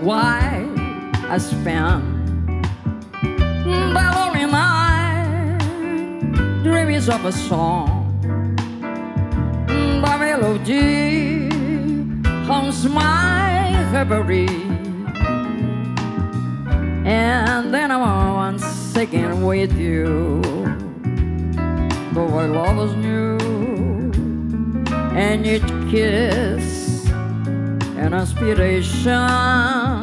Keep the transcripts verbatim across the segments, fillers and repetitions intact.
why I spend the lonely night dreams of a song. The melody haunts my reverie, and then I'm once again with you. Though our love was new, and each kiss an inspiration,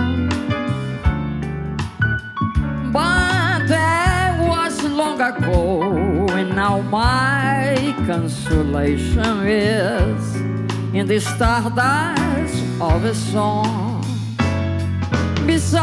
but that was long ago, and now my consolation is in the stardust of a song beside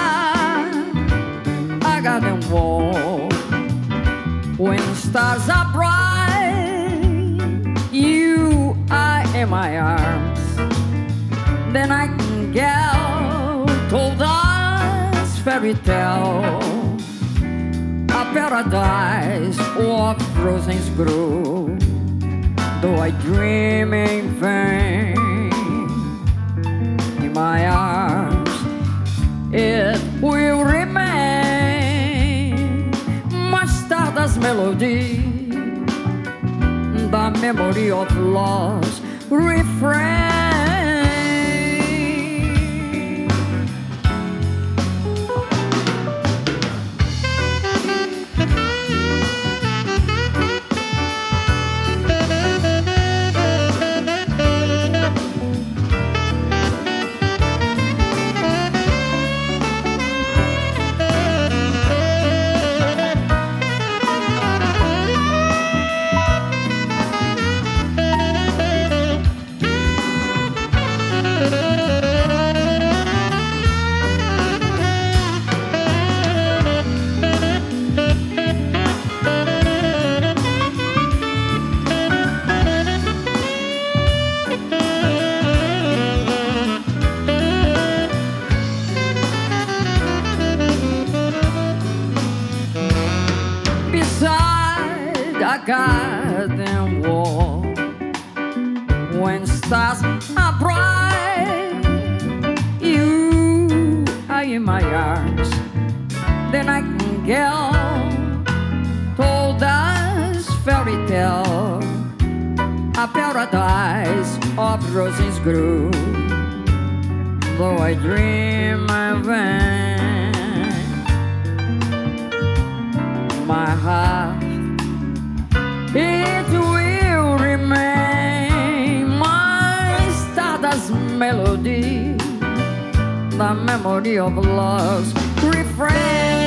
a garden wall. When stars are bright, you are in my arms. The nightingale told us fairy tale, a paradise of roses grew. Though I dream in vain, in my arms it will remain. My stardust melody, the memory of love's refrain. A garden wall, when stars are bright, you are in my arms. The nightingale told us fairy tale, a paradise of roses grew. Though I dream in vain, my heart it will remain. My stardust melody, the memory of love's refrain.